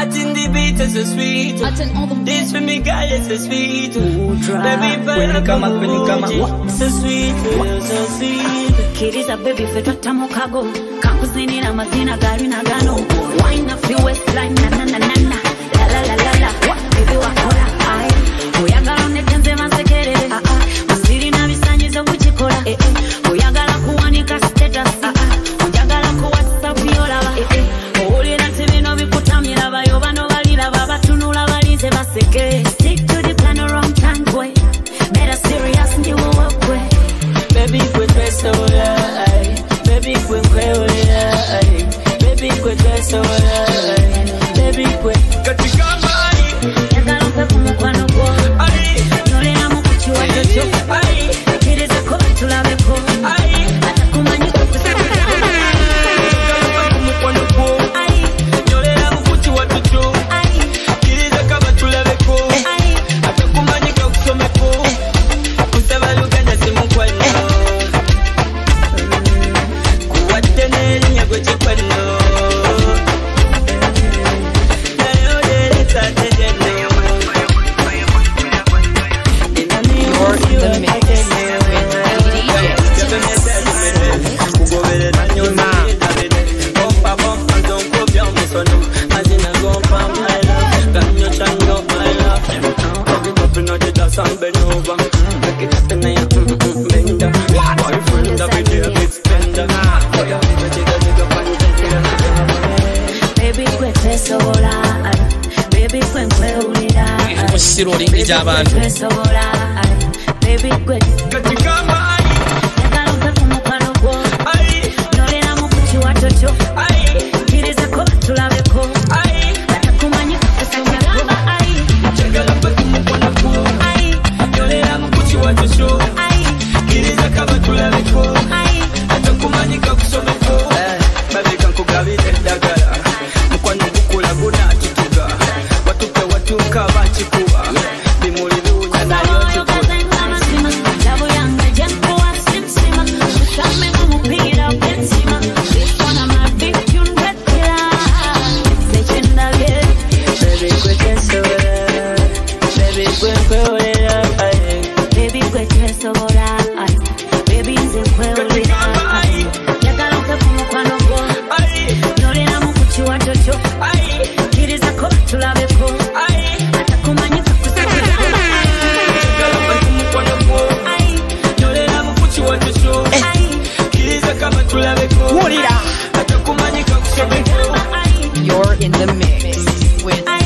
I think the beat is so sweet. This for me girl is so sweet. Baby, when you come up, so sweet, so sweet. Kiddies a baby for Tamo Kago. Kampusini na mazina gari na gano. Wine up your waistline, na na na na na. La la la la la. Baby wakola ai. Oyagala nekenze masekere. Masiri na bisanyizo kuchikola. Oyagala kuwanika status. Oyagala ku WhatsApp yola. Oli na tibino bikutamira bayo bano balira babatunula balinze baseke. Stick to the plan around time boy. Better serious ndiwo wakwe. Baby quit dress alright. Baby quit alright. Baby quit dress alright. Baby quit. Katika mai. Yagala mpepo mukwano go. Ayi. Nolera mukuchi wa jojo. Ayi. Kireze ko tulabeko. Ayi. Atakumanyi kukusaka. Yagala mpepo mukwano go. Ayi. Nolera mukuchi wa jojo. Ayi. Kireze kaba tulabeko. Ayi. Atakumanyi kukusomeko. Kusaba luganda simukwano. Sirolingi jabantu baby quit Katika mai. Yagala mpepo mukwano go. Ayi. Nolera mukuchi wa jojo. Ayi. Kireze ko tulabeko. Ayi. Atakumanyi kukusaka. Ayi. Yagala mpepo mukwano go. Ayi. Nolera mukuchi wa jojo. Ayi. Kireze kaba tulabeko. Ayi. Atakumanyi kukusomeko. Baby kankugabire dagala. Mukwano gukula guna tutuga. Watupe watuka bachikuwa. Bimuli lunya na yotuko. Lavo yanga jenko wa simsima. Shame kumupira ukensima. This one I'm a big tune retira. Secondary. Baby quit dress alright. Baby quit alright. Baby quit dress alright. Baby nze kwelira. Yagala mpepo mukwano go. Ayi. Nolera mukuchi wa jojo. Ayi. Kireza ko tulabeko. Ayi. Atakumanyi kukusaka. Yagala mpepo mukwano go. Ayi. Nolera mukuchi wa jojo. Ayi. Kireze kaba tulabeko. Mudra. Atakumanyi kukusomeko. Ayi. You're in the mix with